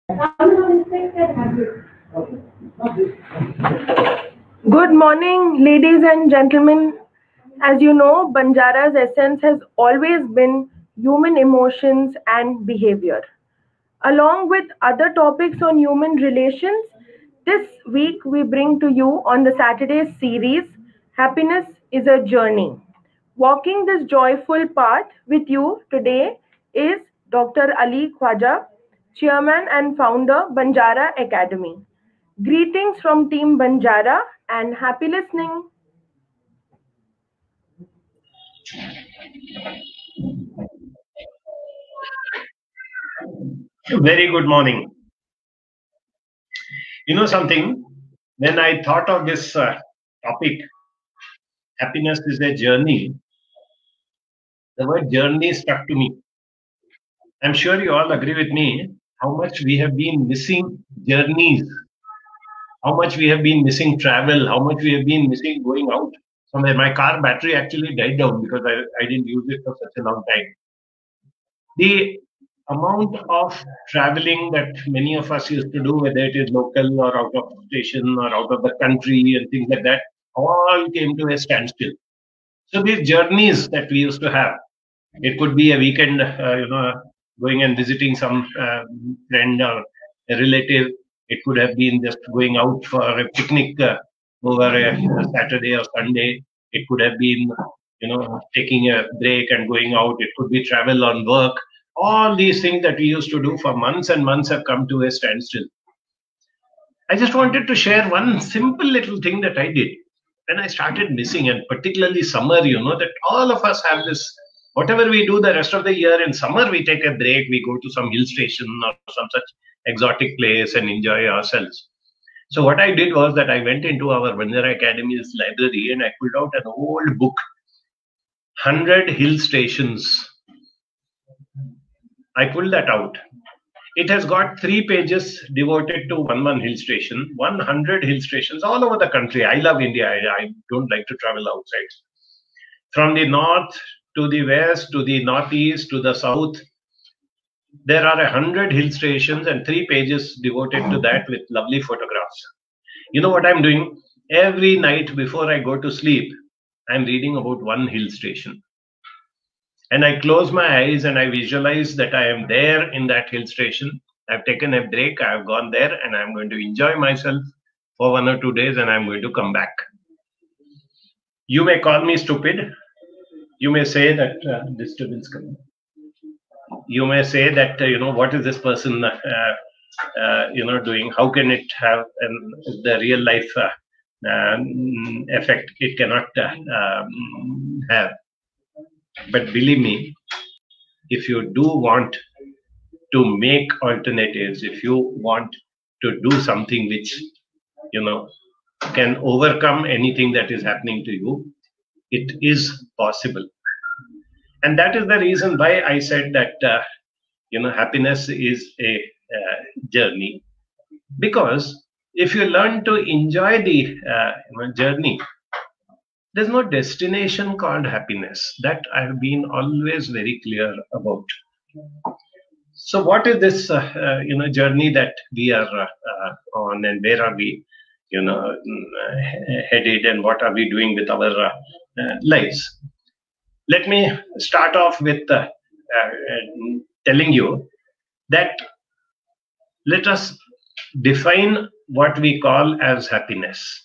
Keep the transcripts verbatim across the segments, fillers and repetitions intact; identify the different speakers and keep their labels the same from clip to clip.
Speaker 1: Good morning, ladies and gentlemen. As you know, Banjara's essence has always been human emotions and behavior. Along with other topics on human relations, this week we bring to you on the Saturday series, Happiness is a Journey. Walking this joyful path with you today is Doctor Ali Khwaja, Chairman and Founder, Banjara Academy. Greetings from Team Banjara and happy listening.
Speaker 2: Very good morning. You know something? When I thought of this uh, topic, happiness is a journey, the word journey stuck to me. I'm sure you all agree with me how much we have been missing journeys, how much we have been missing travel, how much we have been missing going out somewhere. My car battery actually died down because I, I didn't use it for such a long time. The amount of traveling that many of us used to do, whether it is local or out of station or out of the country and things like that, all came to a standstill. So these journeys that we used to have, it could be a weekend, uh, you know, going and visiting some uh, friend or a relative. It could have been just going out for a picnic uh, over a, a Saturday or Sunday. It could have been, you know, taking a break and going out. It could be travel on work. All these things that we used to do for months and months have come to a standstill. I just wanted to share one simple little thing that I did when I started missing, and particularly summer, you know, that all of us have this. Whatever we do the rest of the year, in summer we take a break, we go to some hill station or some such exotic place and enjoy ourselves. So what I did was that I went into our Banjara Academy's library and I pulled out an old book, one hundred Hill Stations. I pulled that out. It has got three pages devoted to one one hill station, one hundred hill stations all over the country. I love India. I, I don't like to travel outside. From the north to the west, to the northeast, to the south, there are a hundred hill stations and three pages devoted to that with lovely photographs. You know what I'm doing? Every night before I go to sleep, I'm reading about one hill station. And I close my eyes and I visualize that I am there in that hill station. I've taken a break, I've gone there, and I'm going to enjoy myself for one or two days and I'm going to come back. You may call me stupid. You may say that uh, disturbance coming. You may say that, uh, you know, what is this person, uh, uh, you know, doing? How can it have an, the real life uh, um, effect? It cannot uh, um, have. But believe me, if you do want to make alternatives, if you want to do something which, you know, can overcome anything that is happening to you, it is possible. And that is the reason why I said that, uh, you know, happiness is a uh, journey. Because if you learn to enjoy the uh, you know, journey, there's no destination called happiness. That I've been always very clear about. So, what is this, uh, uh, you know, journey that we are uh, uh, on, and where are we, you know, mm, headed, and what are we doing with our uh, uh, lives? Let me start off with uh, uh, telling you that let us define what we call as happiness.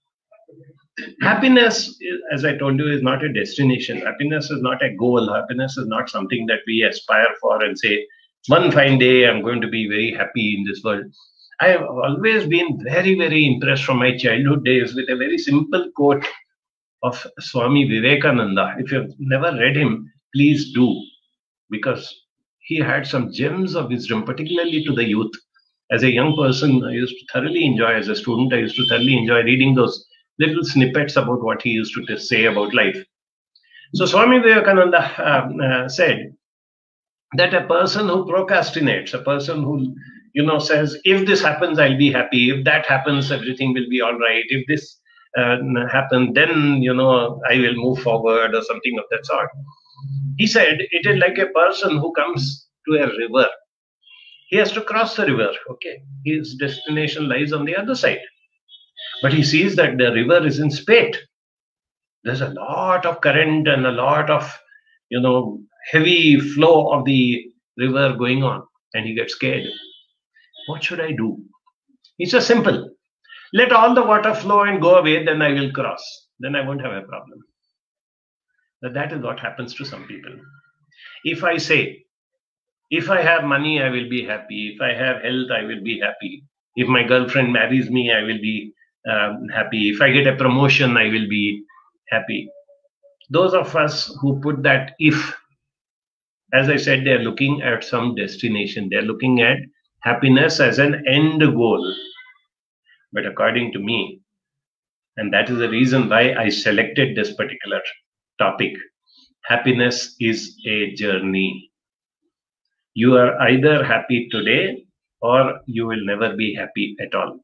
Speaker 2: Happiness, as I told you, is not a destination. Happiness is not a goal. Happiness is not something that we aspire for and say, one fine day I'm going to be very happy in this world. I have always been very, very impressed from my childhood days with a very simple quote of Swami Vivekananda. If you've never read him, please do, because he had some gems of wisdom, particularly to the youth. As a young person, I used to thoroughly enjoy, as a student, I used to thoroughly enjoy reading those little snippets about what he used to say about life. So Swami Vivekananda uh, uh, said that a person who procrastinates, a person who, you know, says, if this happens, I'll be happy. If that happens, everything will be all right. If this uh, happens, then, you know, I will move forward or something of that sort. He said, it is like a person who comes to a river. He has to cross the river. Okay, his destination lies on the other side. But he sees that the river is in spate. There's a lot of current and a lot of, you know, heavy flow of the river going on, and he gets scared. What should I do? It's just simple. Let all the water flow and go away, then I will cross. Then I won't have a problem. But that is what happens to some people. If I say, if I have money, I will be happy. If I have health, I will be happy. If my girlfriend marries me, I will be um, happy. If I get a promotion, I will be happy. Those of us who put that if, as I said, they're looking at some destination. They're looking at happiness as an end goal. But according to me, and that is the reason why I selected this particular topic, happiness is a journey. You are either happy today or you will never be happy at all.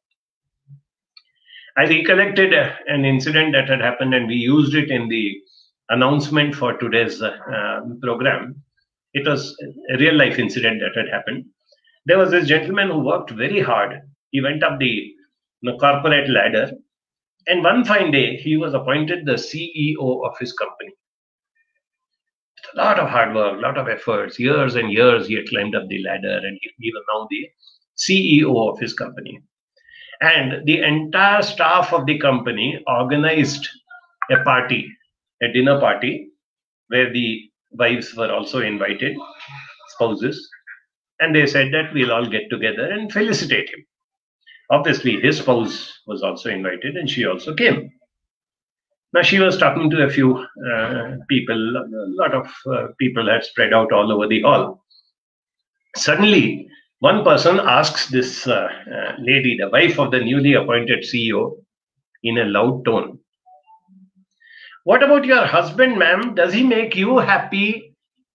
Speaker 2: I recollected an incident that had happened, and we used it in the announcement for today's uh, program. It was a real life incident that had happened. There was this gentleman who worked very hard. He went up the you know, corporate ladder, and one fine day he was appointed the C E O of his company. A lot of hard work, a lot of efforts, years and years he had climbed up the ladder, and he was now the C E O of his company. And the entire staff of the company organized a party, a dinner party, where the wives were also invited, spouses, and they said that we'll all get together and felicitate him. Obviously, his spouse was also invited, and she also came. Now, she was talking to a few uh, people. A lot of uh, people had spread out all over the hall. Suddenly, one person asks this uh, uh, lady, the wife of the newly appointed C E O, in a loud tone, "What about your husband, ma'am? Does he make you happy?"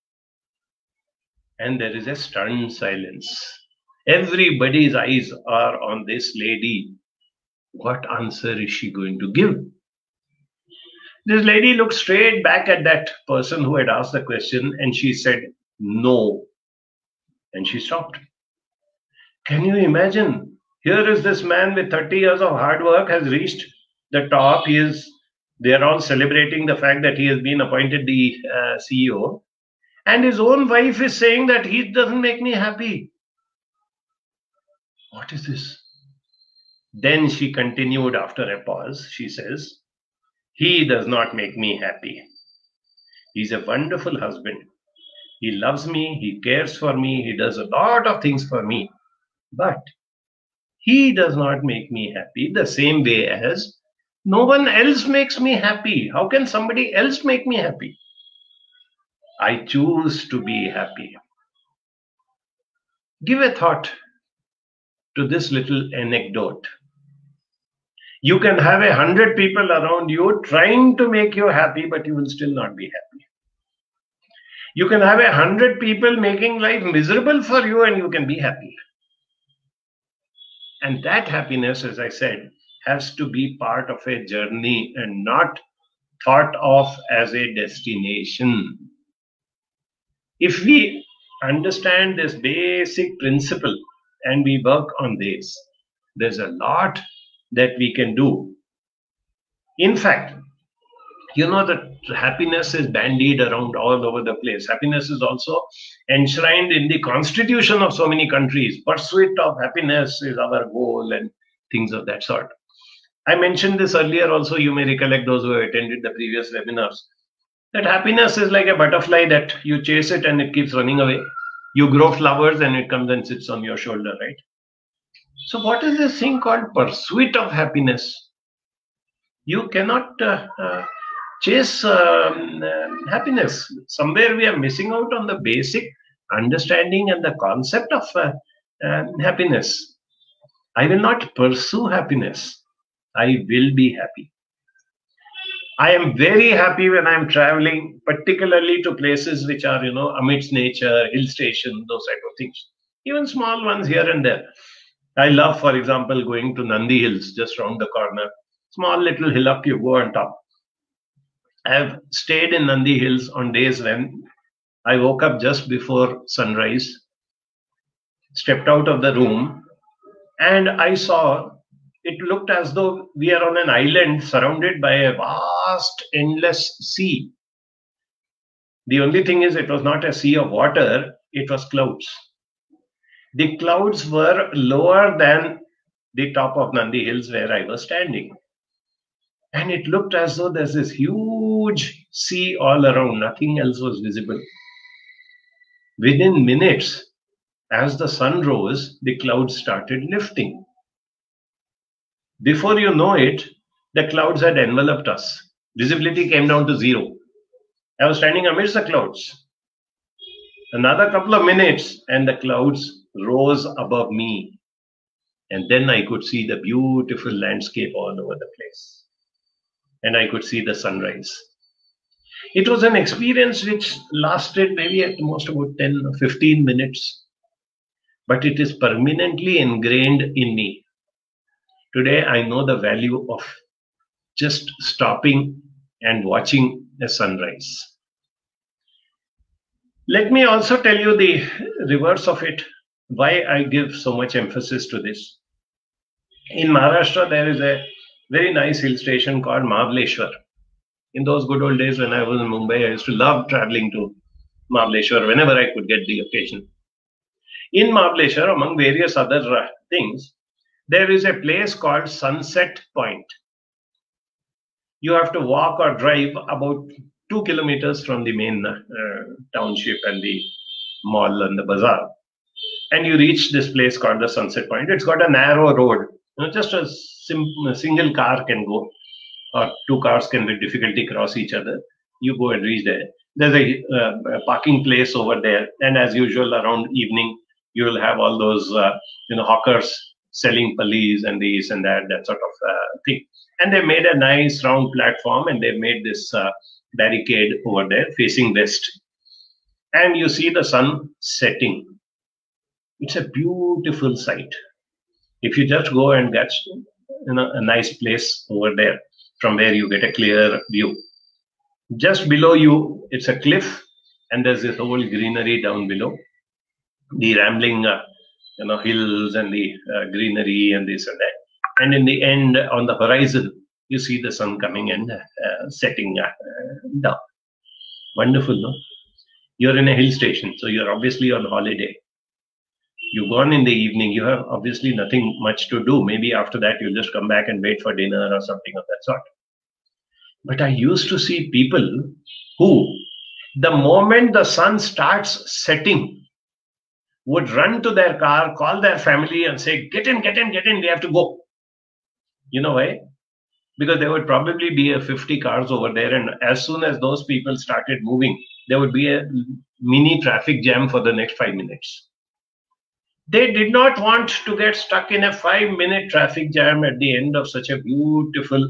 Speaker 2: And there is a stunned silence. Everybody's eyes are on this lady. What answer is she going to give? This lady looked straight back at that person who had asked the question, and she said, "No." And she stopped. Can you imagine? Here is this man with thirty years of hard work, has reached the top. He is, they are all celebrating the fact that he has been appointed the uh, C E O. And his own wife is saying that he doesn't make me happy. What is this? Then she continued after a pause. She says, "He does not make me happy. He's a wonderful husband. He loves me. He cares for me. He does a lot of things for me. But he does not make me happy the same way as no one else makes me happy. How can somebody else make me happy? I choose to be happy." Give a thought to this little anecdote. You can have a hundred people around you trying to make you happy, but you will still not be happy. You can have a hundred people making life miserable for you, and you can be happy. And that happiness, as I said, has to be part of a journey and not thought of as a destination. If we understand this basic principle and we work on this, there's a lot that we can do. In fact, you know that happiness is bandied around all over the place. Happiness is also enshrined in the constitution of so many countries. Pursuit of happiness is our goal and things of that sort. I mentioned this earlier also. You may recollect, those who have attended the previous webinars, that happiness is like a butterfly that you chase it and it keeps running away. You grow flowers and it comes and sits on your shoulder, right? So what is this thing called pursuit of happiness? You cannot uh, uh, chase um, uh, happiness. Somewhere we are missing out on the basic understanding and the concept of uh, uh, happiness. I will not pursue happiness. I will be happy. I am very happy when I am traveling, particularly to places which are, you know, amidst nature, hill station, those type of things. Even small ones here and there. I love, for example, going to Nandi Hills, just round the corner. Small little hillock, you go on top. I have stayed in Nandi Hills on days when I woke up just before sunrise. stepped out of the room, and I saw it looked as though we are on an island surrounded by a vast, endless sea. The only thing is, it was not a sea of water, it was clouds. The clouds were lower than the top of Nandi Hills where I was standing. And it looked as though there's this huge sea all around, nothing else was visible. Within minutes, as the sun rose, the clouds started lifting. Before you know it, the clouds had enveloped us. Visibility came down to zero. I was standing amidst the clouds. Another couple of minutes, and the clouds rose above me. And then I could see the beautiful landscape all over the place. And I could see the sunrise. It was an experience which lasted maybe at most about ten or fifteen minutes. But it is permanently ingrained in me. Today, I know the value of just stopping and watching a sunrise. Let me also tell you the reverse of it, why I give so much emphasis to this. In Maharashtra, there is a very nice hill station called Mahabaleshwar. In those good old days when I was in Mumbai, I used to love traveling to Mahabaleshwar whenever I could get the occasion. In Mahabaleshwar, among various other uh, things, there is a place called Sunset Point. You have to walk or drive about two kilometers from the main uh, township and the mall and the bazaar. And you reach this place called the Sunset Point. It's got a narrow road. You know, just a, sim a single car can go, or two cars can with difficulty cross each other. You go and reach there. There's a, uh, a parking place over there. And as usual, around evening, you will have all those uh, you know, hawkers selling palis and this and that, that sort of uh, thing. And they made a nice round platform, and they made this uh, barricade over there facing west. And you see the sun setting. It's a beautiful sight. If you just go and get you know, a nice place over there from where you get a clear view. Just below you, it's a cliff, and there's this whole greenery down below. The rambling uh, you know, hills and the uh, greenery and this and that. And in the end, on the horizon, you see the sun coming and uh, setting uh, down. Wonderful, no? You're in a hill station, so you're obviously on holiday. You've gone in the evening, you have obviously nothing much to do. Maybe after that, you'll just come back and wait for dinner or something of that sort. But I used to see people who, the moment the sun starts setting, would run to their car, call their family and say, get in, get in, get in, we have to go. You know why? Because there would probably be a fifty cars over there, and as soon as those people started moving, there would be a mini traffic jam for the next five minutes. They did not want to get stuck in a five minute traffic jam at the end of such a beautiful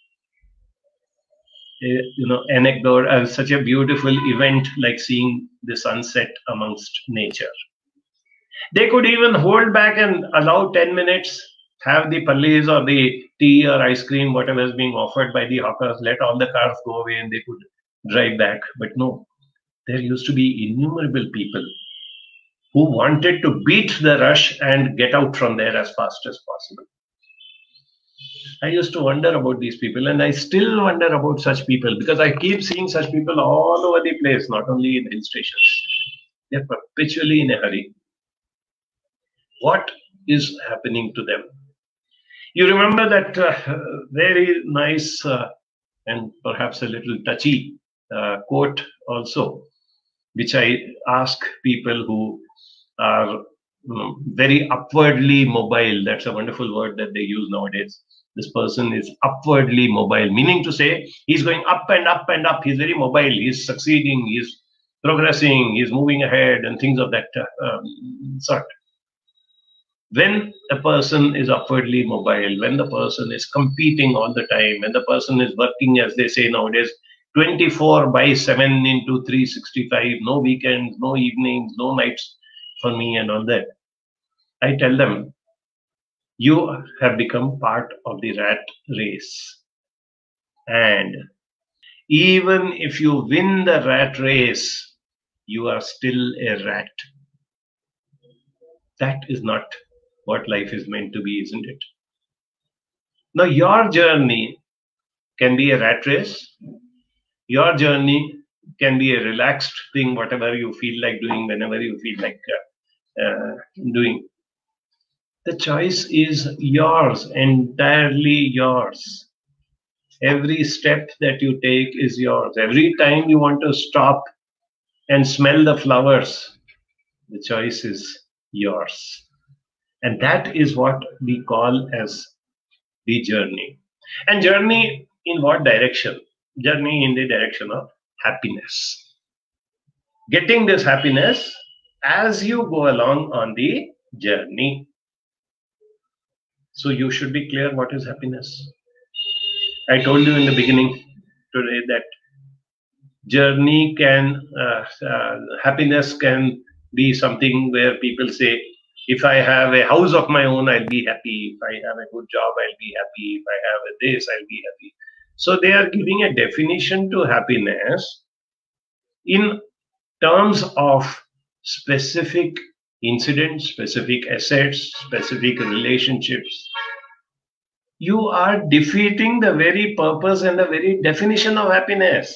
Speaker 2: uh, you know, anecdote, and uh, such a beautiful event like seeing the sunset amongst nature. They could even hold back and allow ten minutes, have the pallis or the tea or ice cream, whatever is being offered by the hawkers, let all the cars go away and they could drive back. But no, there used to be innumerable people who wanted to beat the rush and get out from there as fast as possible. I used to wonder about these people, and I still wonder about such people, because I keep seeing such people all over the place, not only in hill stations. They're perpetually in a hurry. What is happening to them? You remember that uh, very nice uh, and perhaps a little touchy uh, quote also, which I ask people who are you know, very upwardly mobile. That's a wonderful word that they use nowadays. This person is upwardly mobile, meaning to say he's going up and up and up. He's very mobile. He's succeeding. He's progressing. He's moving ahead and things of that uh, um, sort. When a person is upwardly mobile, when the person is competing all the time, when the person is working, as they say nowadays, twenty-four by seven into three sixty-five, no weekends, no evenings, no nights for me and all that, I tell them, you have become part of the rat race. And even if you win the rat race, you are still a rat. That is not what life is meant to be, isn't it? Now, your journey can be a rat race. Your journey can be a relaxed thing, whatever you feel like doing, whenever you feel like uh, uh, doing. The choice is yours, entirely yours. Every step that you take is yours. Every time you want to stop and smell the flowers, the choice is yours. And that is what we call as the journey. And journey in what direction? Journey in the direction of happiness. Getting this happiness as you go along on the journey. So you should be clear what is happiness. I told you in the beginning today that journey can, uh, uh, happiness can be something where people say, if I have a house of my own, I'll be happy. If I have a good job, I'll be happy. If I have a this, I'll be happy. So they are giving a definition to happiness in terms of specific incidents, specific assets, specific relationships. You are defeating the very purpose and the very definition of happiness.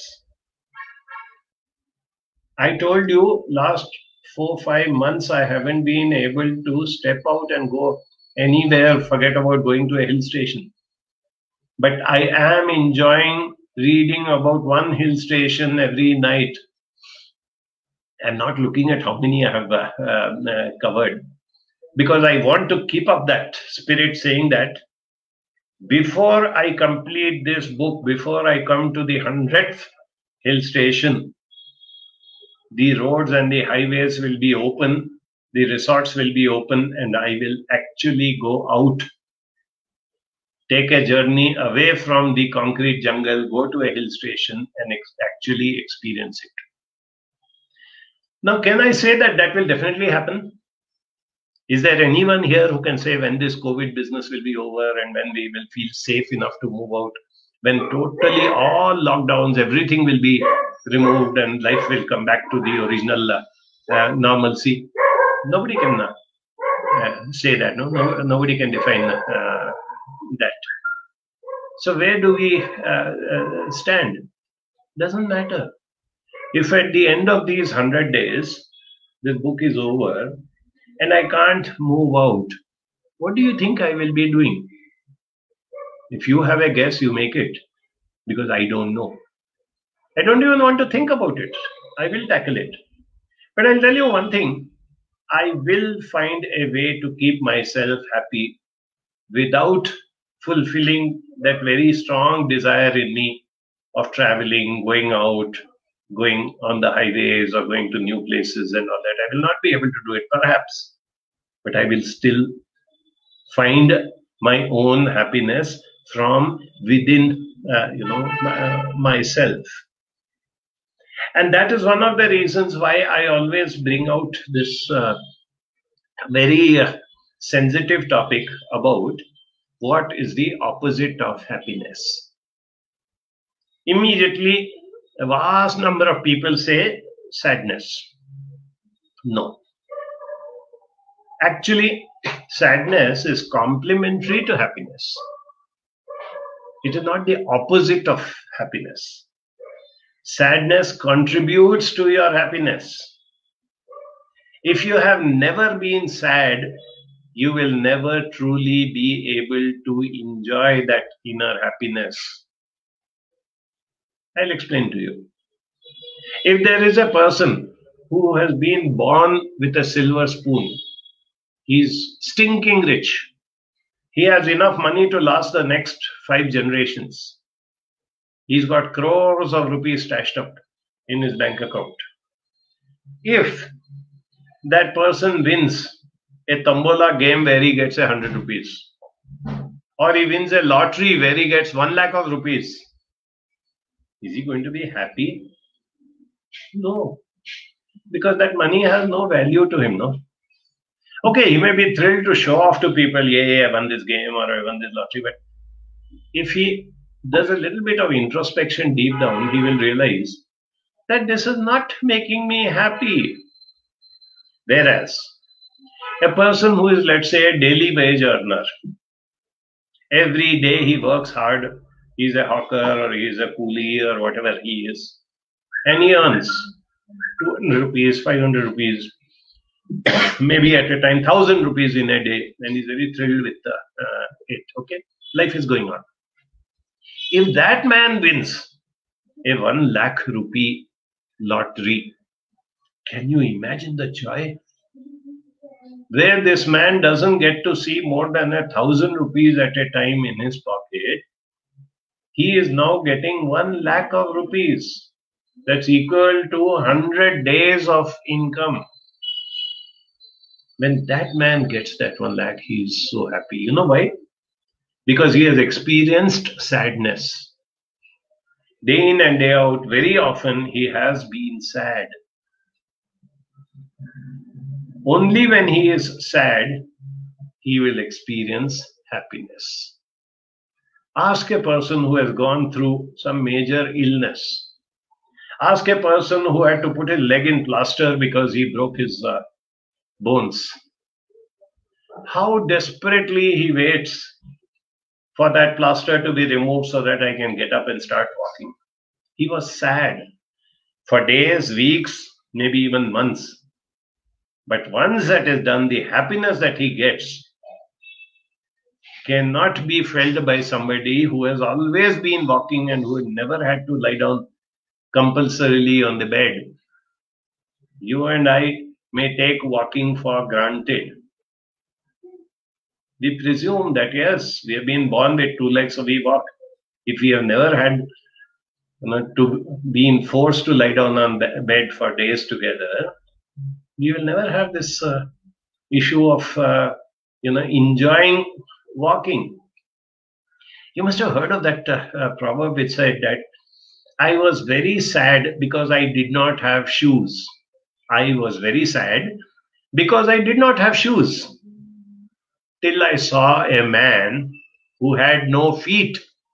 Speaker 2: I told you last four, five months, I haven't been able to step out and go anywhere, forget about going to a hill station. But I am enjoying reading about one hill station every night and not looking at how many I have uh, uh, covered. Because I want to keep up that spirit, saying that before I complete this book, before I come to the hundredth hill station, the roads and the highways will be open, the resorts will be open, and I will actually go out, take a journey away from the concrete jungle, go to a hill station and ex actually experience it. Now, can I say that that will definitely happen? Is there anyone here who can say when this COVID business will be over and when we will feel safe enough to move out, when totally all lockdowns, everything will be removed and life will come back to the original uh, uh, normalcy? Nobody can uh, uh, say that. No, no, nobody can define uh, that. So where do we uh, uh, stand? Doesn't matter. If at the end of these hundred days, this book is over and I can't move out, what do you think I will be doing? If you have a guess, you make it, because I don't know. I don't even want to think about it. I will tackle it. But I'll tell you one thing. I will find a way to keep myself happy without fulfilling that very strong desire in me of traveling, going out, going on the highways or going to new places and all that. I will not be able to do it, perhaps, but I will still find my own happiness from within, uh, you know, my, uh, myself. And that is one of the reasons why I always bring out this uh, very uh, sensitive topic about what is the opposite of happiness. Immediately, a vast number of people say sadness. No. Actually, sadness is complementary to happiness. It is not the opposite of happiness. Sadness contributes to your happiness. If you have never been sad, you will never truly be able to enjoy that inner happiness. I'll explain to you. If there is a person who has been born with a silver spoon, he's stinking rich. He has enough money to last the next five generations. He's got crores of rupees stashed up in his bank account. If that person wins a tombola game where he gets a hundred rupees, or he wins a lottery where he gets one lakh of rupees, is he going to be happy? No, because that money has no value to him, no? Okay, he may be thrilled to show off to people, yeah, yeah, I won this game or I won this lottery, but if he does a little bit of introspection deep down, he will realize that this is not making me happy. Whereas, A person who is, let's say, a daily wage earner, every day he works hard, he's a hawker or he's a coolie or whatever he is, and he earns two hundred rupees, five hundred rupees, maybe at a time one thousand rupees in a day, and he's very thrilled with uh, uh, it. Okay, life is going on. If that man wins a one lakh rupee lottery, can you imagine the joy? Where this man doesn't get to see more than a thousand rupees at a time in his pocket, he is now getting one lakh of rupees. That's equal to one hundred days of income. When that man gets that one lakh, he is so happy. You know why? Because he has experienced sadness. Day in and day out, very often he has been sad. Only when he is sad, he will experience happiness. Ask a person who has gone through some major illness. Ask a person who had to put his leg in plaster because he broke his uh, bones. How desperately he waits for that plaster to be removed so that I can get up and start walking. He was sad for days, weeks, maybe even months. But once that is done, the happiness that he gets cannot be felt by somebody who has always been walking and who never had to lie down compulsorily on the bed. You and I may take walking for granted. We presume that yes, we have been born with two legs, so we walk. If we have never had you know, to been forced to lie down on bed for days together, we will never have this uh, issue of uh, you know enjoying walking. You must have heard of that uh, uh, proverb which said that I was very sad because I did not have shoes. I was very sad because I did not have shoes till I saw a man who had no feet.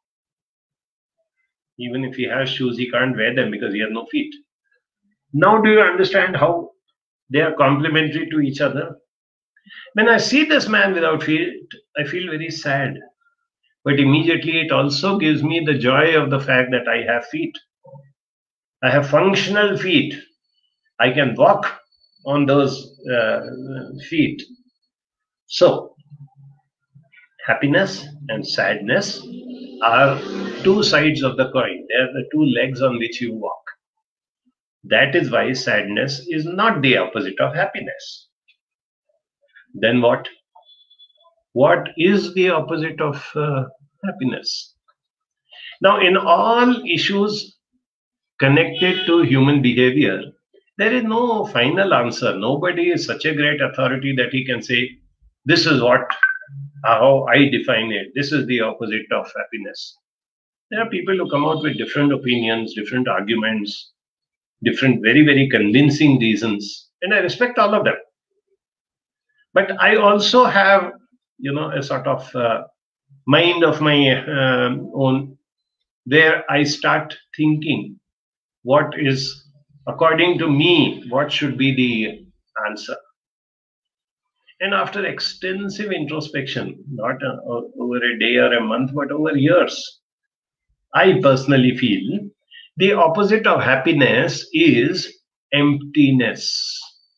Speaker 2: Even if he has shoes, he can't wear them because he has no feet. Now, do you understand how they are complementary to each other? When I see this man without feet, I feel very sad. But immediately it also gives me the joy of the fact that I have feet. I have functional feet. I can walk on those uh, feet. So, happiness and sadness are two sides of the coin. They are the two legs on which you walk. That is why sadness is not the opposite of happiness. Then what? What is the opposite of uh, happiness? Now, in all issues connected to human behavior, there is no final answer. Nobody is such a great authority that he can say, this is what, how I define it. This is the opposite of happiness. There are people who come out with different opinions, different arguments, different very, very convincing reasons. And I respect all of them. But I also have, you know, a sort of uh, mind of my um, own where I start thinking what is, according to me, what should be the answer. And after extensive introspection, not uh, over a day or a month, but over years, I personally feel the opposite of happiness is emptiness.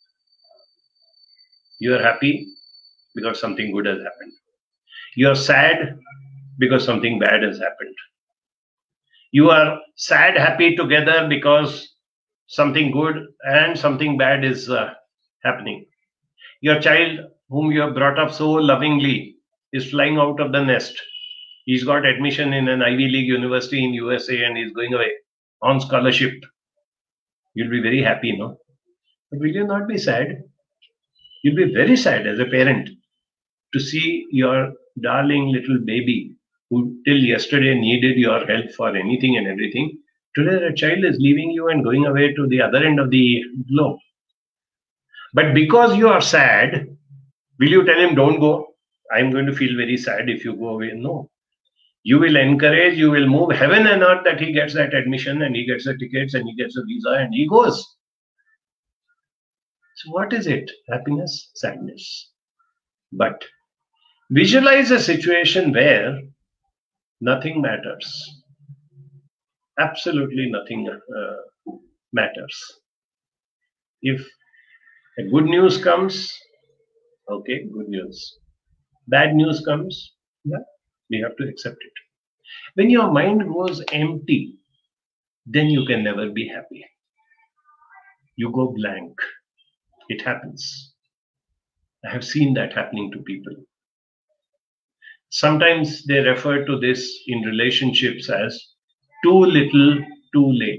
Speaker 2: You are happy because something good has happened. You are sad because something bad has happened. You are sad, happy together because something good and something bad is uh, happening. Your child, whom you have brought up so lovingly, is flying out of the nest. He's got admission in an Ivy League university in U S A and he's going away on scholarship. You'll be very happy, no? But will you not be sad? You'll be very sad as a parent to see your darling little baby who till yesterday needed your help for anything and everything. Today a child is leaving you and going away to the other end of the globe. But because you are sad, will you tell him, don't go? I'm going to feel very sad if you go away. No. You will encourage, you will move heaven and earth that he gets that admission and he gets the tickets and he gets a visa and he goes. So what is it? Happiness, sadness. But visualize a situation where nothing matters. Absolutely nothing uh, matters. If a good news comes, okay, good news. Bad news comes, yeah, we have to accept it. When your mind goes empty, then you can never be happy. You go blank. It happens. I have seen that happening to people. Sometimes they refer to this in relationships as too little, too late.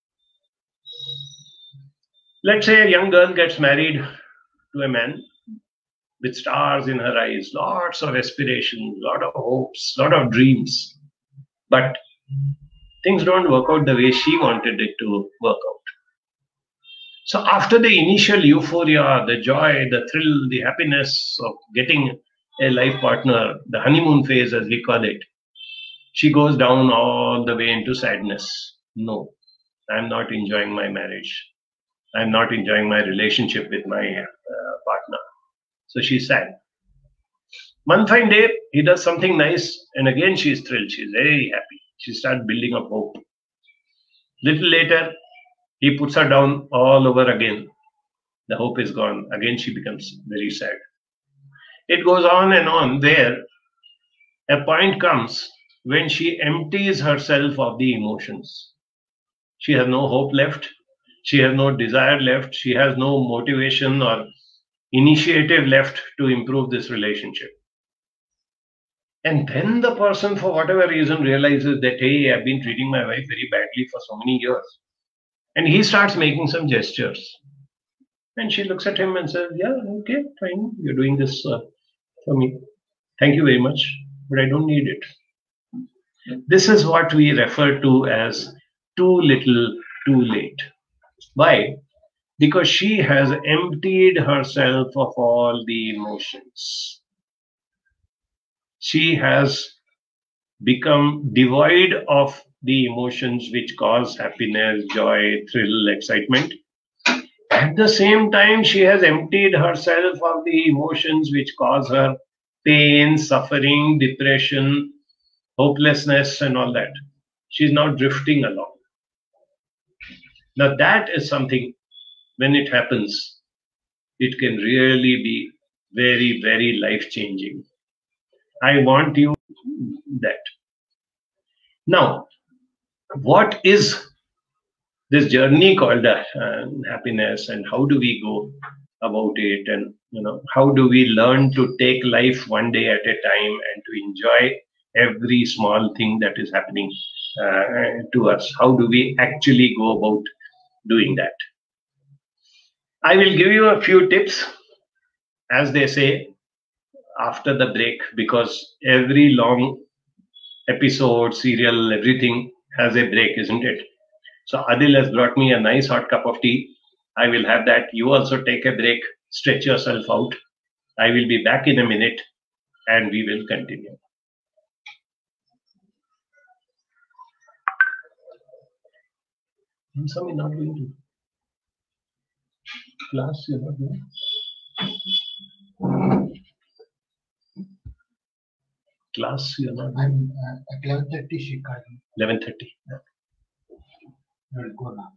Speaker 2: Let's say a young girl gets married to a man with stars in her eyes, lots of aspirations, lot of hopes, lot of dreams. But things don't work out the way she wanted it to work out. So after the initial euphoria, the joy, the thrill, the happiness of getting a life partner, the honeymoon phase as we call it, she goes down all the way into sadness. No, I'm not enjoying my marriage. I'm not enjoying my relationship with my uh, partner. So she's sad. One fine day, he does something nice, and again she's thrilled. She's very happy. She starts building up hope. Little later, he puts her down all over again. The hope is gone. Again, she becomes very sad. It goes on and on, where a point comes when she empties herself of the emotions. She has no hope left. She has no desire left. She has no motivation or initiative left to improve this relationship. And then the person, for whatever reason, realizes that, hey, I've been treating my wife very badly for so many years. And he starts making some gestures. And she looks at him and says, yeah, okay, fine. You're doing this uh, for me. Thank you very much. But I don't need it. This is what we refer to as too little, too late. Why? Because she has emptied herself of all the emotions. She has become devoid of the emotions which cause happiness, joy, thrill, excitement. At the same time, she has emptied herself of the emotions which cause her pain, suffering, depression, hopelessness, and all that. She's now drifting along. Now, that is something, when it happens, it can really be very, very life changing. I want you that. Now, what is this journey called uh, happiness, and how do we go about it, and you know how do we learn to take life one day at a time and to enjoy every small thing that is happening uh, to us? How do we actually go about doing that? I will give you a few tips, as they say, after the break, because every long episode, serial, everything has a break, isn't it? So Adil has brought me a nice hot cup of tea. I will have that. You also take a break, stretch yourself out. I will be back in a minute and we will continue. Some not going to class, you're not going. Class, you're not.
Speaker 3: I'm uh, at eleven thirty. She called me.
Speaker 2: eleven thirty.
Speaker 3: I will go now.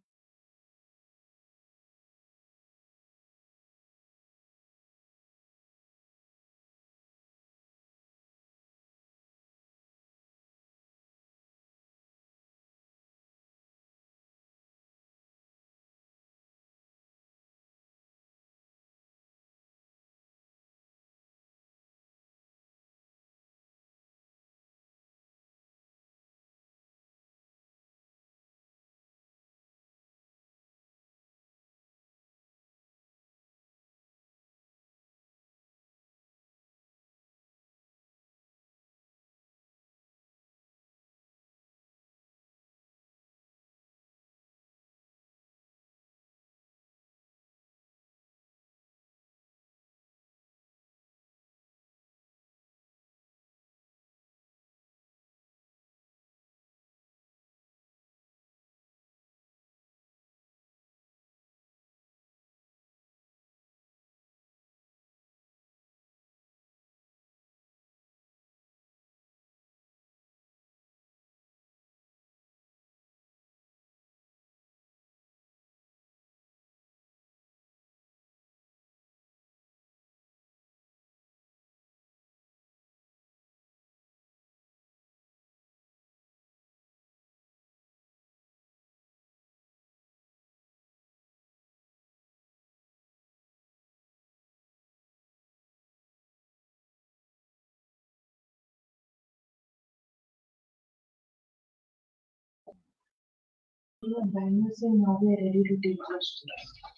Speaker 4: Banners in Norway ready to take questions.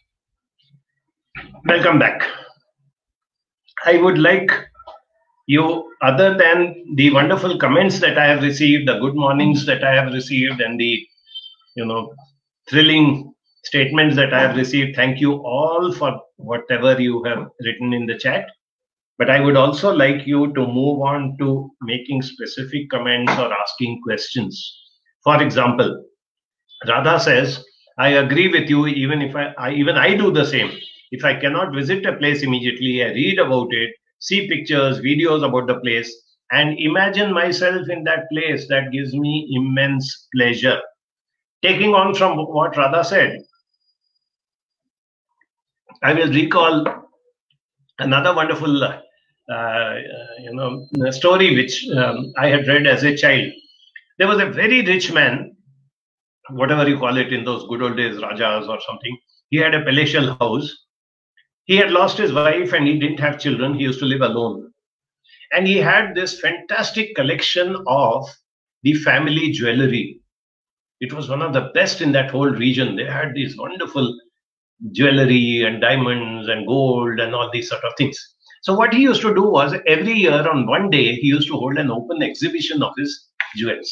Speaker 2: Welcome back. I would like you, other than the wonderful comments that I have received, the good mornings that I have received, and the, you know, thrilling statements that I have received, thank you all for whatever you have written in the chat. But I would also like you to move on to making specific comments or asking questions. For example, Radha says, I agree with you, even if I, I even I do the same. If I cannot visit a place immediately, I read about it, see pictures, videos about the place, and imagine myself in that place. That gives me immense pleasure. Taking on from what Radha said, I will recall another wonderful uh, uh, you know, story which um, I had read as a child. There was a very rich man, whatever you call it in those good old days, Rajas or something. He had a palatial house. He had lost his wife and he didn't have children. He used to live alone. And he had this fantastic collection of the family jewelry. It was one of the best in that whole region. They had these wonderful jewelry and diamonds and gold and all these sort of things. So what he used to do was every year on one day, he used to hold an open exhibition of his jewels.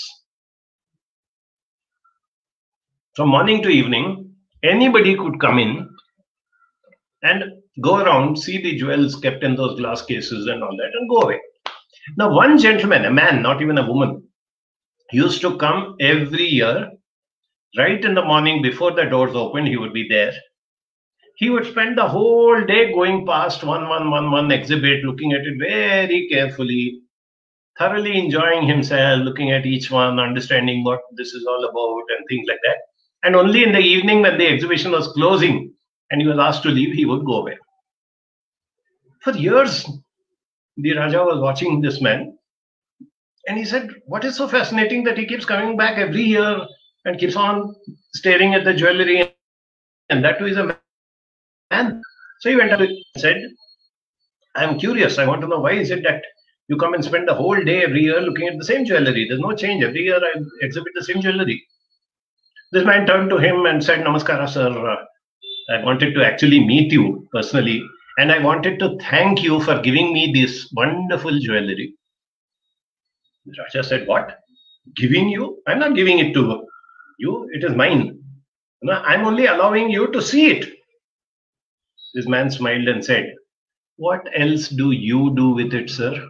Speaker 2: From morning to evening, anybody could come in and go around, see the jewels kept in those glass cases and all that, and go away. Now, one gentleman, a man, not even a woman, used to come every year, right in the morning before the doors opened, he would be there. He would spend the whole day going past one, one, one, one exhibit, looking at it very carefully, thoroughly enjoying himself, looking at each one, understanding what this is all about and things like that. And only in the evening when the exhibition was closing and he was asked to leave, he would go away. For years, the Raja was watching this man and he said, what is so fascinating that he keeps coming back every year and keeps on staring at the jewelry, and that too is a man. So he went up and said, I'm curious, I want to know why is it that you come and spend the whole day every year looking at the same jewelry? There's no change. Every year I exhibit the same jewelry. This man turned to him and said, Namaskara, sir. I wanted to actually meet you personally, and I wanted to thank you for giving me this wonderful jewelry. The Raja said, what? Giving you? I'm not giving it to you. It is mine. No, I'm only allowing you to see it. This man smiled and said, what else do you do with it, sir?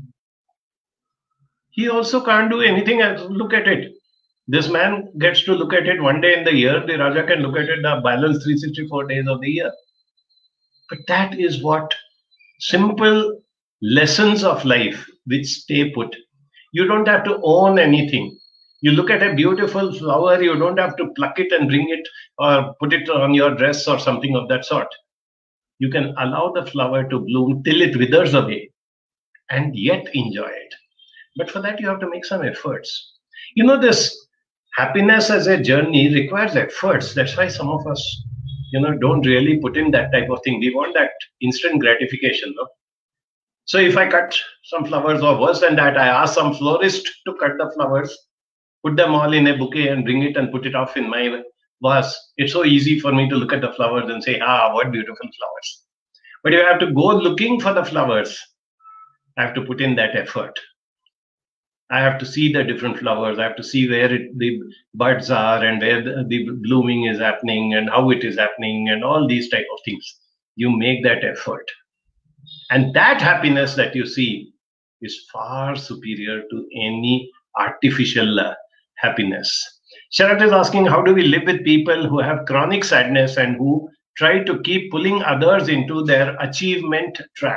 Speaker 2: He also can't do anything else. Look at it. This man gets to look at it one day in the year. The Raja can look at it the balance three hundred sixty-four days of the year. But that is what simple lessons of life which stay put. You don't have to own anything. You look at a beautiful flower, you don't have to pluck it and bring it or put it on your dress or something of that sort. You can allow the flower to bloom till it withers away and yet enjoy it. But for that, you have to make some efforts. You know, this happiness as a journey requires efforts. That's why some of us, you know, don't really put in that type of thing. We want that instant gratification. No? So if I cut some flowers, or worse than that, I ask some florist to cut the flowers, put them all in a bouquet and bring it and put it off in my vase. It's so easy for me to look at the flowers and say, ah, what beautiful flowers. But you have to go looking for the flowers. I have to put in that effort. I have to see the different flowers. I have to see where it, the buds are and where the, the blooming is happening and how it is happening and all these type of things. You make that effort. And that happiness that you see is far superior to any artificial uh, happiness. Sharat is asking, how do we live with people who have chronic sadness and who try to keep pulling others into their achievement trap?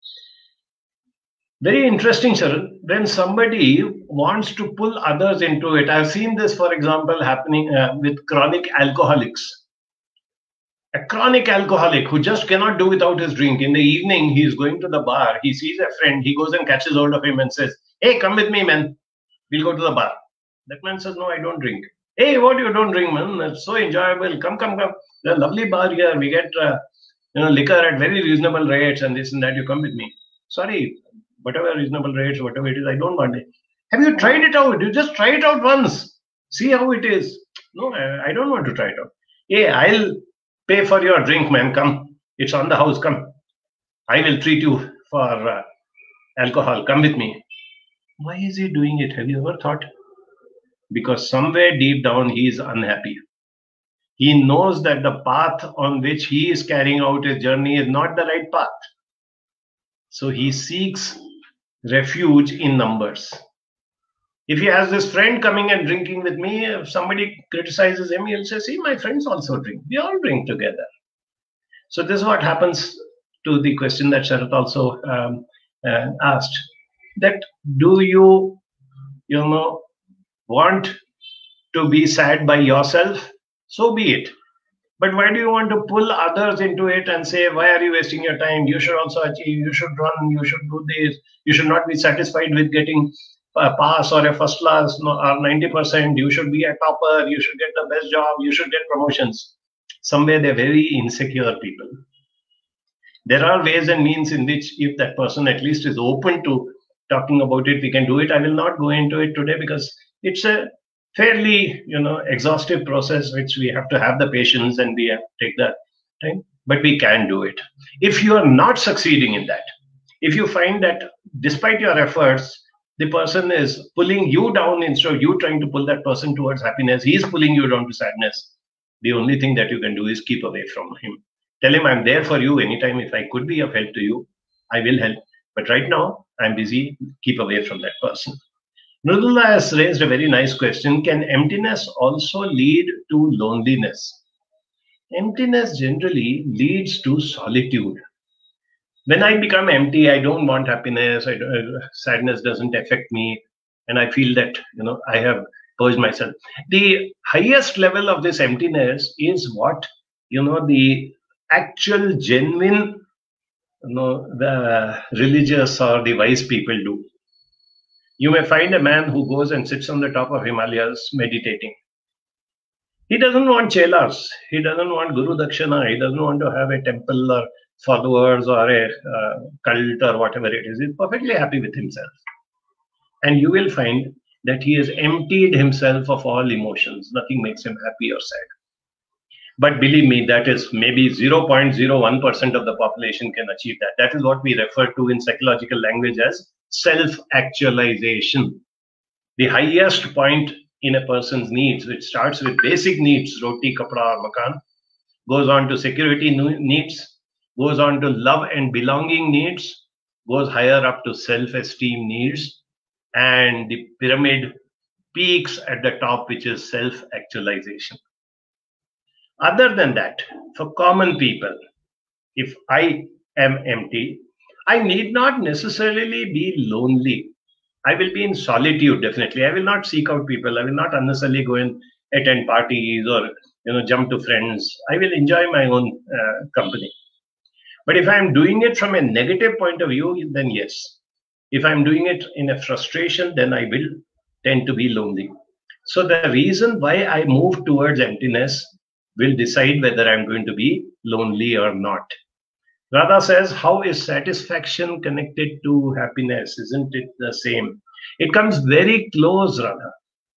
Speaker 2: Very interesting, Sharat. When somebody wants to pull others into it, I've seen this, for example, happening uh, with chronic alcoholics. A chronic alcoholic who just cannot do without his drink. In the evening, he is going to the bar. He sees a friend. He goes and catches hold of him and says, hey, come with me, man. We'll go to the bar. That man says, no, I don't drink. Hey, what you don't drink, man? That's so enjoyable. Come, come, come. There's a lovely bar here. We get uh, you know, liquor at very reasonable rates and this and that. You come with me. Sorry, whatever reasonable rates, whatever it is, I don't want it. Have you tried it out? You just try it out once. See how it is. No, I, I don't want to try it out. Hey, I'll pay for your drink, man. Come. It's on the house. Come. I will treat you for uh, alcohol. Come with me. Why is he doing it? Have you ever thought? Because somewhere deep down he is unhappy. He knows that the path on which he is carrying out his journey is not the right path. So he seeks refuge in numbers. If he has this friend coming and drinking with me, if somebody criticizes him, he'll say, see, my friends also drink. We all drink together. So this is what happens to the question that Sharath also um, uh, asked. That do you, you know, want to be sad by yourself? So be it. But why do you want to pull others into it and say, why are you wasting your time? You should also achieve, you should run, you should do this. You should not be satisfied with getting a pass or a first class or ninety percent. You should be a topper. You should get the best job. You should get promotions. Somewhere they're very insecure people. There are ways and means in which if that person at least is open to talking about it, we can do it. I will not go into it today because it's a fairly, you know, exhaustive process which we have to have the patience and we have to take the time. But we can do it. If you are not succeeding in that, if you find that despite your efforts, the person is pulling you down instead of you trying to pull that person towards happiness, he is pulling you down to sadness. The only thing that you can do is keep away from him. Tell him, I'm there for you anytime. If I could be of help to you, I will help. But right now, I'm busy. Keep away from that person. Nurullah has raised a very nice question. Can emptiness also lead to loneliness? Emptiness generally leads to solitude. When I become empty, I don't want happiness. I don't, sadness doesn't affect me, and I feel that you know I have purged myself. The highest level of this emptiness is what you know the actual, genuine, you know, the religious or the wise people do. You may find a man who goes and sits on the top of Himalayas meditating. He doesn't want chelas. He doesn't want Guru Dakshina. He doesn't want to have a temple or followers or a uh, cult or whatever it is. He's perfectly happy with himself. And you will find that he has emptied himself of all emotions. Nothing makes him happy or sad. But believe me, that is maybe zero point zero one percent of the population can achieve that. That is what we refer to in psychological language as self-actualization. The highest point in a person's needs, which starts with basic needs, roti, kapra, or makan, goes on to security needs, goes on to love and belonging needs, goes higher up to self-esteem needs, and the pyramid peaks at the top, which is self-actualization. Other than that, for common people, if I am empty, I need not necessarily be lonely. I will be in solitude, definitely. I will not seek out people. I will not unnecessarily go and attend parties or you know jump to friends. I will enjoy my own uh, company. But if I am doing it from a negative point of view, then yes. If I'm doing it in a frustration, then I will tend to be lonely. So the reason why I move towards emptiness will decide whether I'm going to be lonely or not. Radha says, how is satisfaction connected to happiness? Isn't it the same? It comes very close, Radha.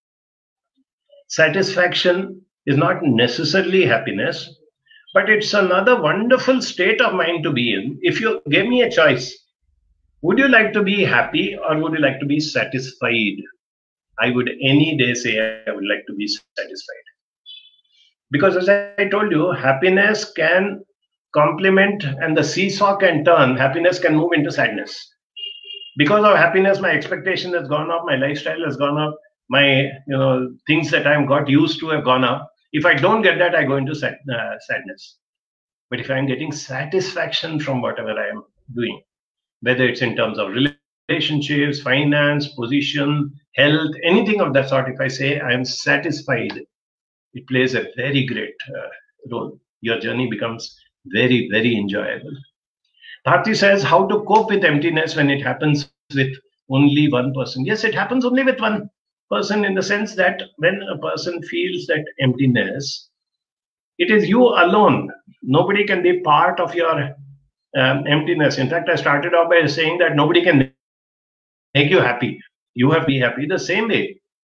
Speaker 2: Satisfaction is not necessarily happiness, but it's another wonderful state of mind to be in. If you gave me a choice, would you like to be happy or would you like to be satisfied? I would any day say I would like to be satisfied. Because as I told you, happiness can complement and the seesaw can turn. Happiness can move into sadness. Because of happiness, my expectation has gone up, my lifestyle has gone up, my you know things that I've got used to have gone up. If I don't get that, I go into sad, uh, sadness. But if I'm getting satisfaction from whatever I am doing, whether it's in terms of relationships, finance, position, health, anything of that sort, if I say I am satisfied, it plays a very great uh, role. Your journey becomes very, very enjoyable. Bharti says, how to cope with emptiness when it happens with only one person? Yes, it happens only with one person in the sense that when a person feels that emptiness, it is you alone. Nobody can be part of your um, emptiness. In fact, I started off by saying that nobody can make you happy. You have to be happy the same way.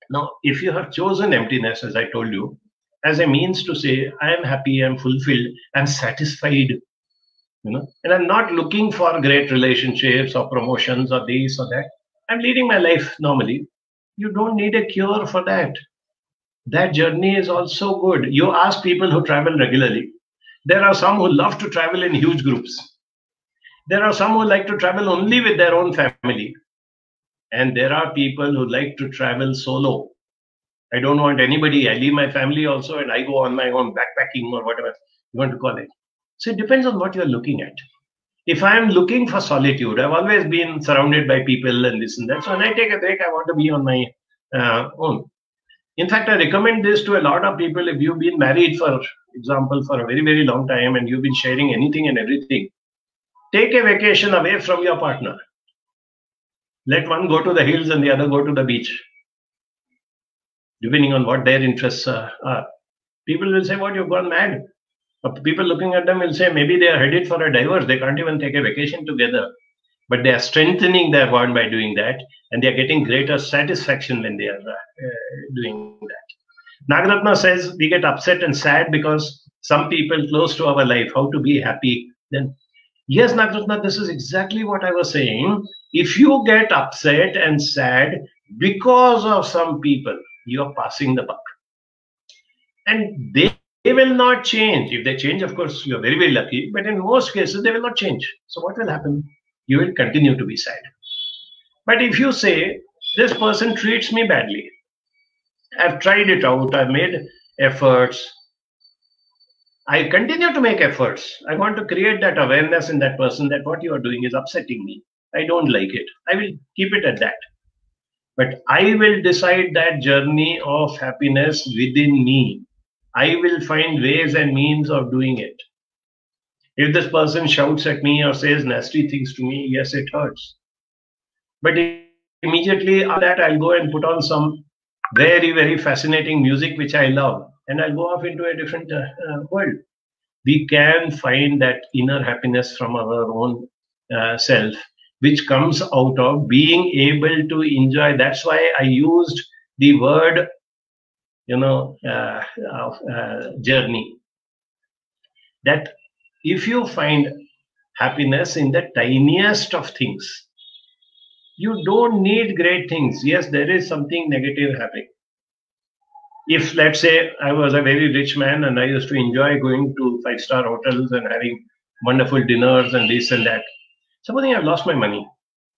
Speaker 2: Now, if you have chosen emptiness, as I told you, as a means to say, I am happy, I'm fulfilled, I'm satisfied, you know, and I'm not looking for great relationships or promotions or this or that. I'm leading my life normally. You don't need a cure for that. That journey is also good. You ask people who travel regularly. There are some who love to travel in huge groups. There are some who like to travel only with their own family. And there are people who like to travel solo. I don't want anybody. I leave my family also and I go on my own backpacking or whatever you want to call it. So it depends on what you're looking at. If I'm looking for solitude, I've always been surrounded by people and this and that. So when I take a break, I want to be on my uh, own. In fact, I recommend this to a lot of people. If you've been married, for example, for a very, very long time and you've been sharing anything and everything, take a vacation away from your partner. Let one go to the hills and the other go to the beach, depending on what their interests uh, are. People will say, what, you've gone mad? Or people looking at them will say, maybe they are headed for a divorce. They can't even take a vacation together. But they are strengthening their bond by doing that. And they are getting greater satisfaction when they are uh, doing that. Nagaratna says, we get upset and sad because some people close to our life, how to be happy. Then, yes, Nagaratna, this is exactly what I was saying. If you get upset and sad because of some people, you are passing the buck. And they, they will not change. If they change, of course, you are very, very lucky. But in most cases, they will not change. So what will happen? You will continue to be sad. But if you say, this person treats me badly, I've tried it out, I've made efforts, I continue to make efforts. I want to create that awareness in that person that what you are doing is upsetting me. I don't like it. I will keep it at that. But I will decide that journey of happiness within me. I will find ways and means of doing it. If this person shouts at me or says nasty things to me, yes, it hurts. But immediately after that, I'll go and put on some very, very fascinating music, which I love, and I'll go off into a different uh, uh, world. We can find that inner happiness from our own uh, self, which comes out of being able to enjoy. That's why I used the word, you know, uh, uh, journey. That if you find happiness in the tiniest of things, you don't need great things. Yes, there is something negative happening. If, let's say, I was a very rich man and I used to enjoy going to five-star hotels and having wonderful dinners and this and that, supposing I've lost my money.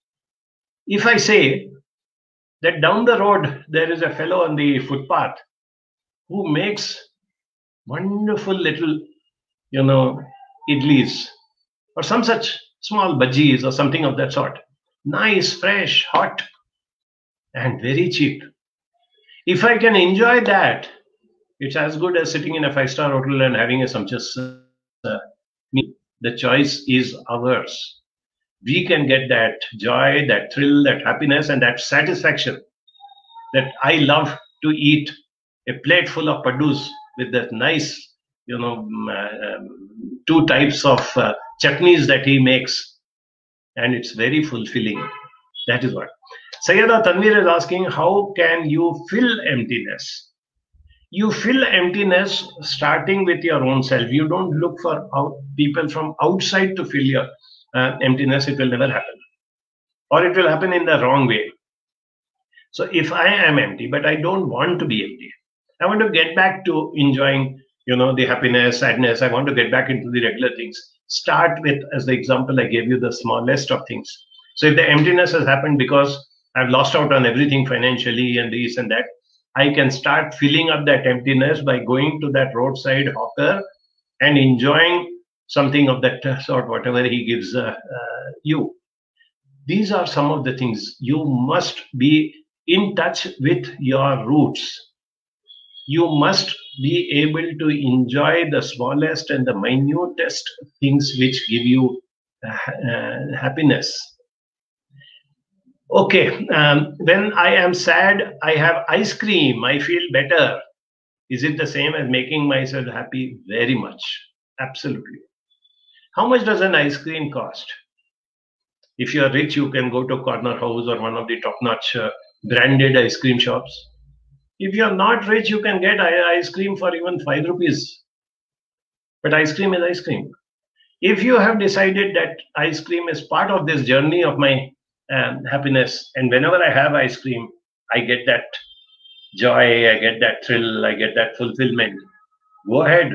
Speaker 2: If I say that down the road there is a fellow on the footpath who makes wonderful little, you know, idlis or some such small bhajis or something of that sort, nice, fresh, hot, and very cheap. If I can enjoy that, it's as good as sitting in a five-star hotel and having a sumptuous uh, meal. The choice is ours. We can get that joy, that thrill, that happiness, and that satisfaction that I love to eat a plate full of paddus with that nice, you know, um, two types of uh, chutneys that he makes. And it's very fulfilling. That is what. Sayyada Tanvir is asking, how can you fill emptiness? You fill emptiness starting with your own self. You don't look for out, people from outside to fill your uh, emptiness. It will never happen. Or it will happen in the wrong way. So if I am empty, but I don't want to be empty, I want to get back to enjoying, you know, the happiness, sadness. I want to get back into the regular things. Start with, as the example I gave you, the smallest of things. So if the emptiness has happened because I've lost out on everything financially and this and that, I can start filling up that emptiness by going to that roadside hawker and enjoying something of that sort, whatever he gives uh, uh, you. These are some of the things. You must be in touch with your roots. You must be able to enjoy the smallest and the minutest things which give you uh, uh, happiness. Okay, um, when I am sad, I have ice cream, I feel better. Is it the same as making myself happy? Very much. Absolutely. How much does an ice cream cost? If you are rich, you can go to Corner House or one of the top-notch uh, branded ice cream shops. If you're not rich, you can get ice cream for even five rupees. But ice cream is ice cream. If you have decided that ice cream is part of this journey of my um, happiness, and whenever I have ice cream, I get that joy, I get that thrill, I get that fulfillment. Go ahead.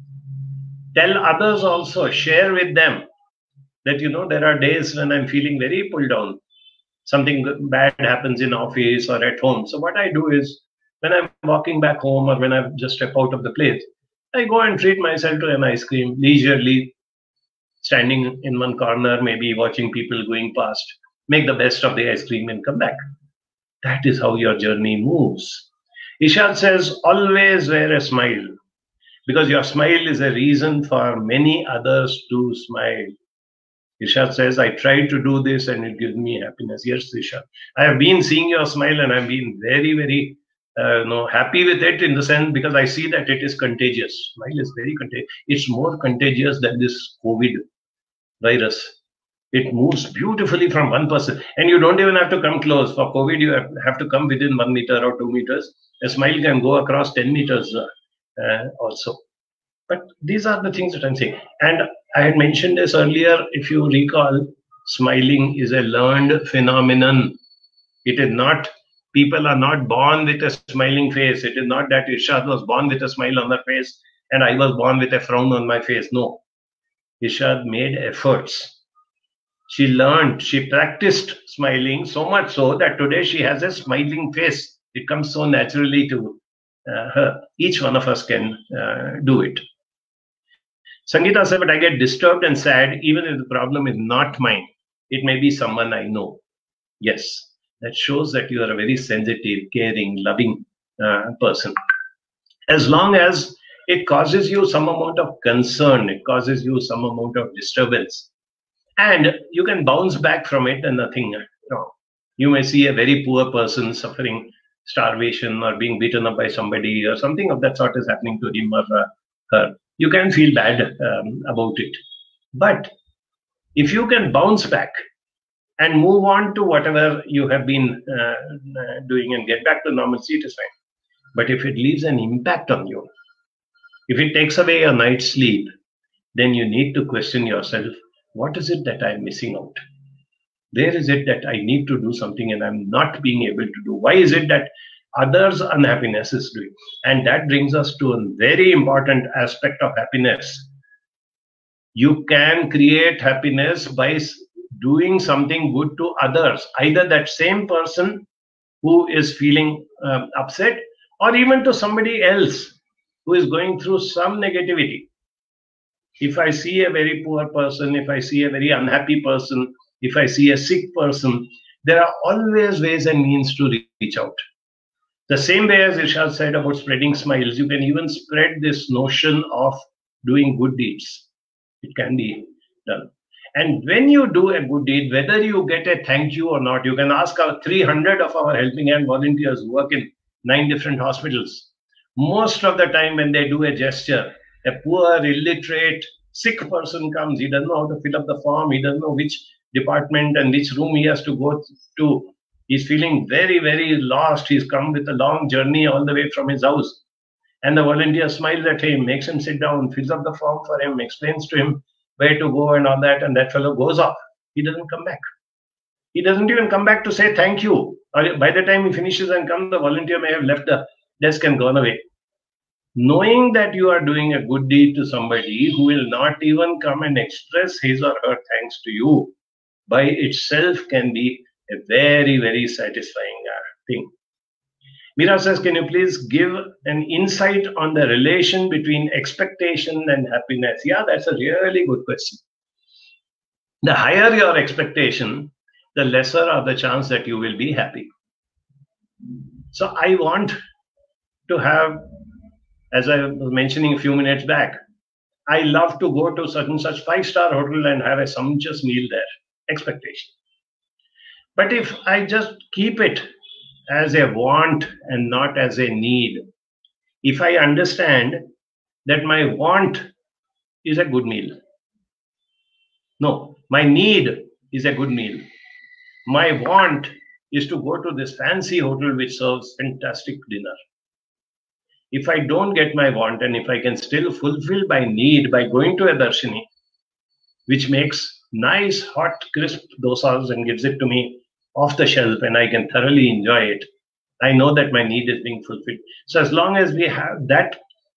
Speaker 2: Tell others also, share with them that, you know, there are days when I'm feeling very pulled down. Something bad happens in office or at home. So what I do is, when I'm walking back home or when I just step out of the place, I go and treat myself to an ice cream, leisurely, standing in one corner, maybe watching people going past, make the best of the ice cream and come back. That is how your journey moves. Ishad says, always wear a smile, because your smile is a reason for many others to smile. Ishad says, I try to do this and it gives me happiness. Yes, Ishad. I have been seeing your smile and I've been very, very uh, no, happy with it, in the sense because I see that it is contagious. Smile is very contagious. It's more contagious than this COVID virus. It moves beautifully from one person. And you don't even have to come close. For COVID, you have, have to come within one meter or two meters. A smile can go across ten meters uh, uh, also. But these are the things that I'm saying. And I had mentioned this earlier, if you recall, smiling is a learned phenomenon. It is not, people are not born with a smiling face. It is not that Irshad was born with a smile on her face and I was born with a frown on my face. No. Irshad made efforts. She learned, she practiced smiling so much so that today she has a smiling face. It comes so naturally to uh, her. Each one of us can uh, do it. Sangeeta said, but I get disturbed and sad even if the problem is not mine. It may be someone I know. Yes, that shows that you are a very sensitive, caring, loving uh, person. As long as it causes you some amount of concern, it causes you some amount of disturbance, and you can bounce back from it and nothing wrong. You may see a very poor person suffering starvation or being beaten up by somebody or something of that sort is happening to him or uh, her. You can feel bad um, about it. But if you can bounce back and move on to whatever you have been uh, doing and get back to normalcy, it is fine. But if it leaves an impact on you, if it takes away your night's sleep, then you need to question yourself, what is it that I'm missing out? Where is it that I need to do something and I'm not being able to do? Why is it that others' unhappiness is doing? And that brings us to a very important aspect of happiness. You can create happiness by doing something good to others, either that same person who is feeling um, upset, or even to somebody else who is going through some negativity. If I see a very poor person, if I see a very unhappy person, if I see a sick person, there are always ways and means to reach out. The same way as Irshad said about spreading smiles, you can even spread this notion of doing good deeds. It can be done. And when you do a good deed, whether you get a thank you or not, you can ask our three hundred of our helping hand volunteers who work in nine different hospitals. Most of the time when they do a gesture, a poor, illiterate, sick person comes, he doesn't know how to fill up the form, he doesn't know which department and which room he has to go to. He's feeling very, very lost. He's come with a long journey all the way from his house. And the volunteer smiles at him, makes him sit down, fills up the form for him, explains to him where to go and all that, and that fellow goes off. He doesn't come back. He doesn't even come back to say thank you. Or by the time he finishes and comes, the volunteer may have left the desk and gone away. Knowing that you are doing a good deed to somebody who will not even come and express his or her thanks to you, by itself can be a very, very satisfying uh, thing. Meera says, can you please give an insight on the relation between expectation and happiness? Yeah, that's a really good question. The higher your expectation, the lesser are the chance that you will be happy. So I want to have, as I was mentioning a few minutes back, I love to go to such and such five-star hotel and have a sumptuous meal there. Expectation. But if I just keep it as a want and not as a need, if I understand that my want is a good meal, no, my need is a good meal, my want is to go to this fancy hotel which serves fantastic dinner, If I don't get my want and if I can still fulfill my need by going to a darshini, which makes nice, hot, crisp dosas and gives it to me off the shelf and I can thoroughly enjoy it, I know that my need is being fulfilled. So as long as we have that,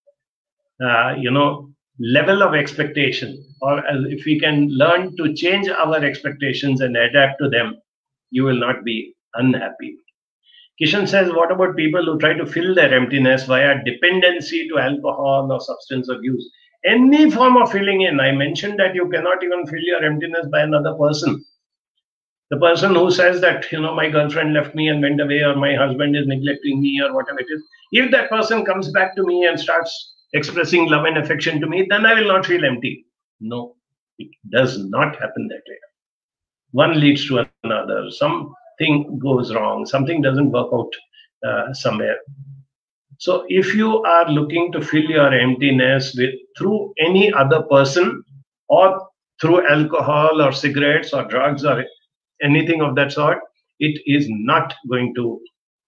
Speaker 2: uh, you know, level of expectation, or if we can learn to change our expectations and adapt to them, you will not be unhappy. Kishan says, what about people who try to fill their emptiness via dependency to alcohol or substance abuse? Any form of filling in. I mentioned that you cannot even fill your emptiness by another person. The person who says that, you know, my girlfriend left me and went away, or my husband is neglecting me, or whatever it is, if that person comes back to me and starts expressing love and affection to me, then I will not feel empty. No, it does not happen that way. One leads to another. Something goes wrong. Something doesn't work out uh, somewhere. So if you are looking to fill your emptiness with through any other person, or through alcohol or cigarettes or drugs or anything of that sort, it is not going to